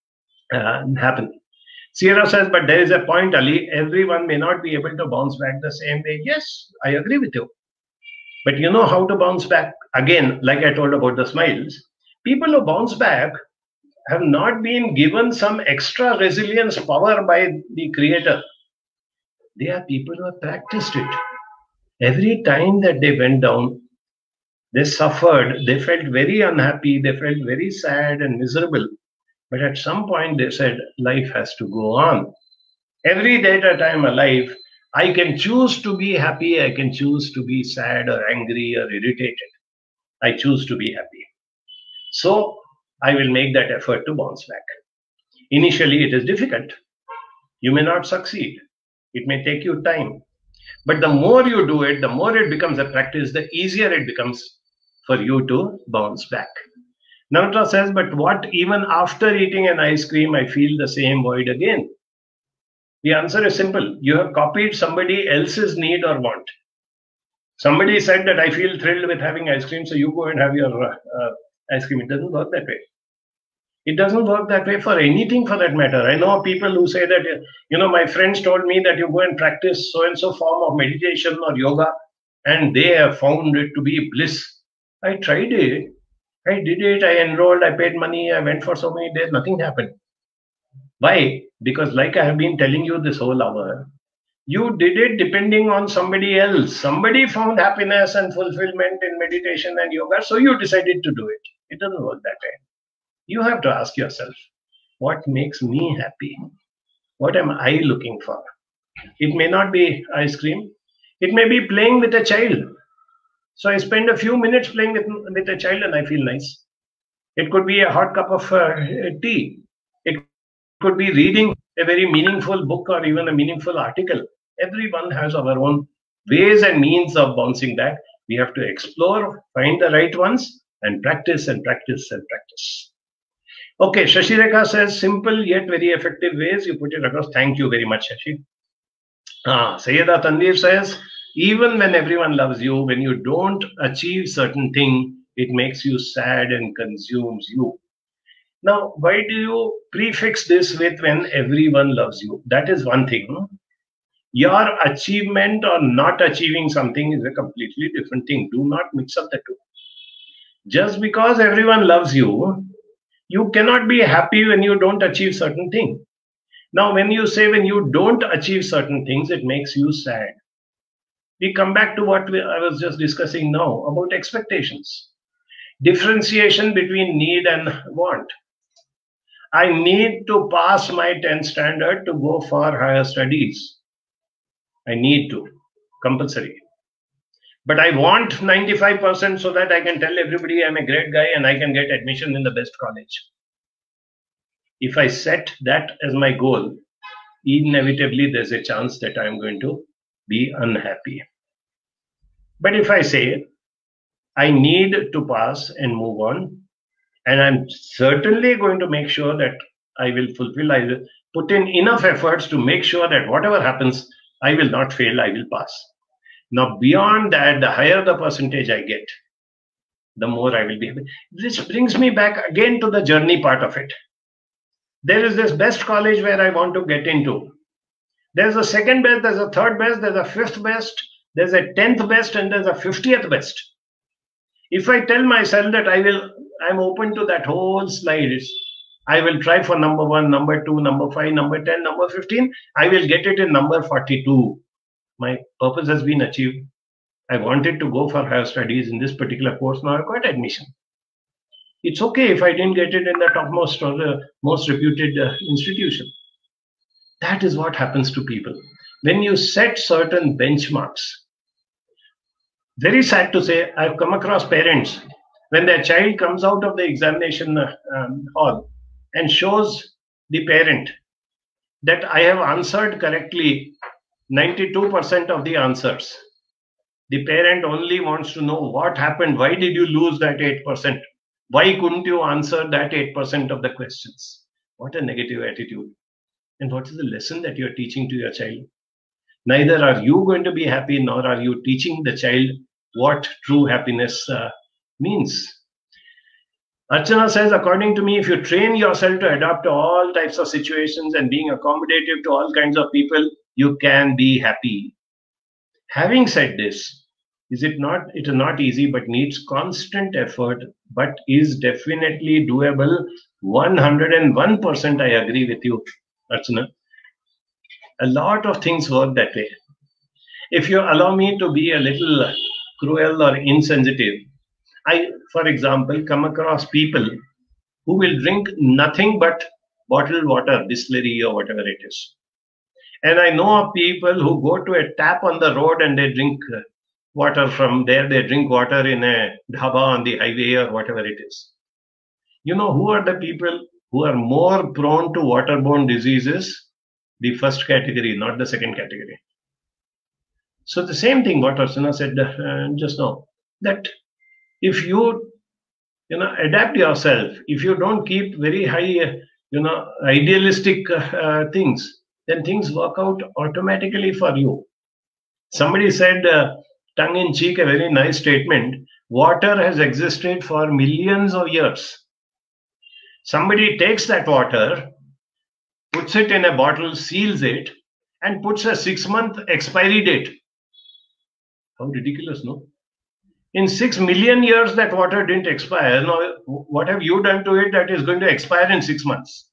Speaker 2: uh, happen. Sierra says, but there is a point, Ali. Everyone may not be able to bounce back the same way. Yes, I agree with you. But you know how to bounce back? Again, like I told about the smiles, people who bounce back have not been given some extra resilience power by the Creator. They are people who have practiced it. Every time that they went down, they suffered, they felt very unhappy, they felt very sad and miserable. But at some point they said, life has to go on. Every day that I am alive, I can choose to be happy, I can choose to be sad or angry or irritated. I choose to be happy. So I will make that effort to bounce back. Initially, it is difficult. You may not succeed. It may take you time. But the more you do it, the more it becomes a practice, the easier it becomes for you to bounce back. Navatra says, but what, even after eating an ice cream, I feel the same void again? The answer is simple. You have copied somebody else's need or want. Somebody said that I feel thrilled with having ice cream, so you go and have your uh, uh, ice cream. It doesn't work that way. It doesn't work that way for anything for that matter. I know people who say that, you know, my friends told me that you go and practice so-and-so form of meditation or yoga, and they have found it to be bliss. I tried it. I did it. I enrolled. I paid money. I went for so many days. Nothing happened. Why? Because like I have been telling you this whole hour, you did it depending on somebody else. Somebody found happiness and fulfillment in meditation and yoga, so you decided to do it. It doesn't work that way. You have to ask yourself, what makes me happy? What am I looking for? It may not be ice cream. It may be playing with a child. So I spend a few minutes playing with, with a child and I feel nice. It could be a hot cup of uh, tea. It could be reading a very meaningful book or even a meaningful article. Everyone has our own ways and means of bouncing back. We have to explore, find the right ones, and practice and practice and practice. Okay, Shashireka says, simple yet very effective ways. You put it across. Thank you very much, Shashi. Ah, Sayyida Tanveer says, even when everyone loves you, when you don't achieve certain thing, it makes you sad and consumes you. Now, why do you prefix this with when everyone loves you? That is one thing. Your achievement or not achieving something is a completely different thing. Do not mix up the two. Just because everyone loves you, you cannot be happy when you don't achieve certain thing. Now, when you say when you don't achieve certain things, it makes you sad. We come back to what we, I was just discussing now about expectations. Differentiation between need and want. I need to pass my tenth standard to go for higher studies. I need to, compulsory. But I want ninety-five percent so that I can tell everybody I'm a great guy and I can get admission in the best college. If I set that as my goal, inevitably there's a chance that I'm going to be unhappy. But if I say, I need to pass and move on, and I'm certainly going to make sure that I will fulfill, I will put in enough efforts to make sure that whatever happens, I will not fail, I will pass. Now, beyond that, the higher the percentage I get, the more I will be happy. This brings me back again to the journey part of it. There is this best college where I want to get into. There's a second best, there's a third best, there's a fifth best, there's a tenth best, and there's a fiftieth best. If I tell myself that I will, I'm open to that whole slide, I will try for number one, number two, number five, number ten, number fifteen, I will get it in number forty-two. My purpose has been achieved. I wanted to go for higher studies in this particular course, now I've got admission. It's okay if I didn't get it in the topmost or the most reputed uh, institution. That is what happens to people. When you set certain benchmarks, very sad to say, I've come across parents, when their child comes out of the examination uh, um, hall and shows the parent that I have answered correctly ninety-two percent of the answers. The parent only wants to know what happened. Why did you lose that eight percent? Why couldn't you answer that eight percent of the questions? What a negative attitude. And what is the lesson that you're teaching to your child? Neither are you going to be happy, nor are you teaching the child what true happiness uh, means. Archana says, according to me, if you train yourself to adapt to all types of situations and being accommodative to all kinds of people, you can be happy. Having said this, is it not, it is not easy, but needs constant effort, but is definitely doable. one hundred one percent I agree with you, Archana. A lot of things work that way. If you allow me to be a little cruel or insensitive, I, for example, come across people who will drink nothing but bottled water, distillery or whatever it is. And I know of people who go to a tap on the road and they drink water from there. They drink water in a dhaba on the highway or whatever it is. You know who are the people who are more prone to waterborne diseases? The first category, not the second category. So the same thing what Archana said uh, just now, that if you, you know, adapt yourself, if you don't keep very high, uh, you know, idealistic uh, things, then things work out automatically for you. Somebody said, uh, tongue-in-cheek, a very nice statement, water has existed for millions of years. Somebody takes that water, puts it in a bottle, seals it, and puts a six-month expiry date. How ridiculous, no? In six million years, that water didn't expire. Now, what have you done to it that is going to expire in six months?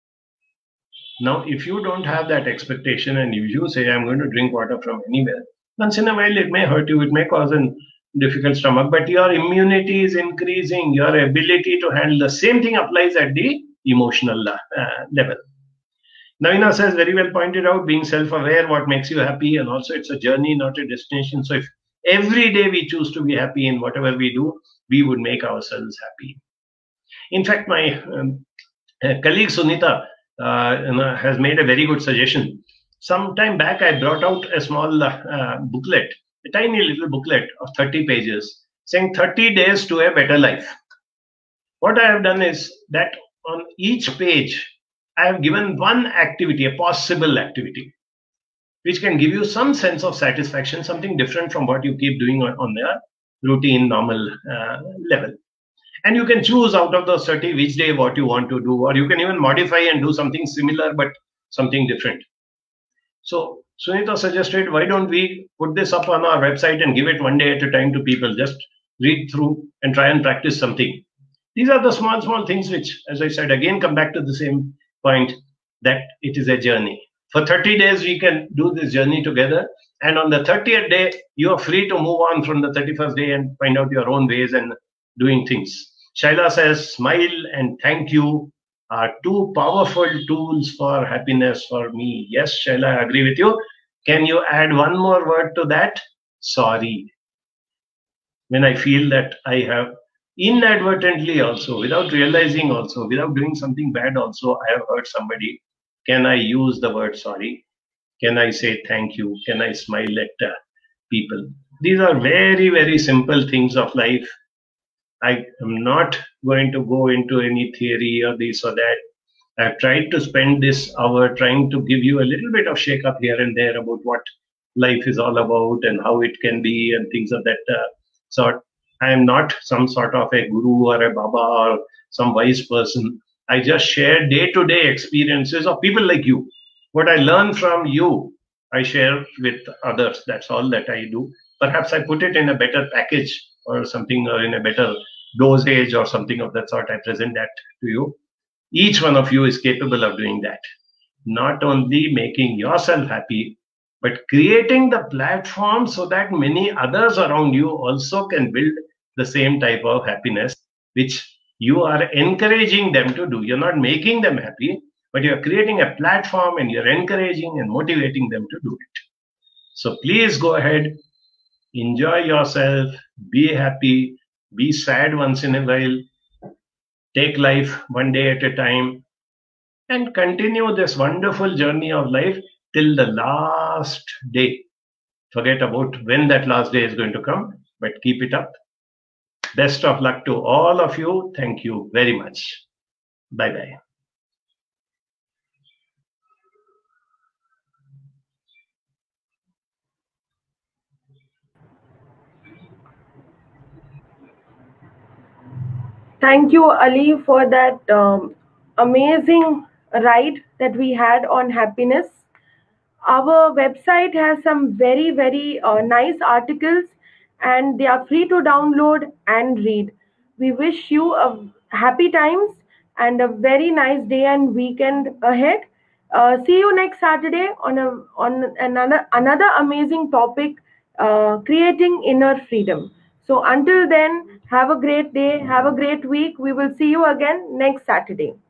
Speaker 2: Now, if you don't have that expectation and if you say, I'm going to drink water from anywhere, once in a while it may hurt you, it may cause a difficult stomach, but your immunity is increasing, your ability to handle the same thing applies at the emotional uh, level. Navina says, very well pointed out, being self-aware, what makes you happy, and also it's a journey, not a destination. So if every day we choose to be happy in whatever we do, we would make ourselves happy. In fact, my um, colleague Sunita uh, has made a very good suggestion. Some time back, I brought out a small uh, booklet, a tiny little booklet of thirty pages, saying thirty days to a better life. What I have done is that on each page, I have given one activity, a possible activity, which can give you some sense of satisfaction, something different from what you keep doing on, on the routine, normal uh, level. And you can choose out of those thirty which day what you want to do, or you can even modify and do something similar, but something different. So Sunita suggested, why don't we put this up on our website and give it one day at a time to people, just read through and try and practice something. These are the small, small things which, as I said, again, come back to the same point that it is a journey. For thirty days, we can do this journey together. And on the thirtieth day, you are free to move on from the thirty-first day and find out your own ways and doing things. Shaila says, smile and thank you are two powerful tools for happiness for me. Yes, Shaila, I agree with you. Can you add one more word to that? Sorry. When I feel that I have inadvertently also, without realizing also, without doing something bad also, I have hurt somebody, can I use the word sorry? Can I say thank you? Can I smile at uh, people? These are very, very simple things of life. I am not going to go into any theory or this or that. I've tried to spend this hour trying to give you a little bit of shake up here and there about what life is all about and how it can be and things of that uh, sort. I am not some sort of a guru or a baba or some wise person. I just share day-to-day experiences of people like you. What I learn from you I share with others. That's all that I do. Perhaps I put it in a better package or something, or in a better dosage or something of that sort. I present that to you. Each one of you is capable of doing that. Not only making yourself happy, but creating the platform so that many others around you also can build the same type of happiness, which you are encouraging them to do. You're not making them happy, but you're creating a platform and you're encouraging and motivating them to do it. So please go ahead, enjoy yourself, be happy, be sad once in a while, take life one day at a time, and continue this wonderful journey of life till the last day. Forget about when that last day is going to come, but keep it up. Best of luck to all of you. Thank you very much. Bye bye.
Speaker 1: Thank you, Ali, for that um, amazing ride that we had on happiness. Our website has some very, very uh, nice articles, and they are free to download and read. We wish you a happy times and a very nice day and weekend ahead. Uh, see you next Saturday on a on another another amazing topic, uh, creating inner freedom. So until then, have a great day, have a great week. We will see you again next Saturday.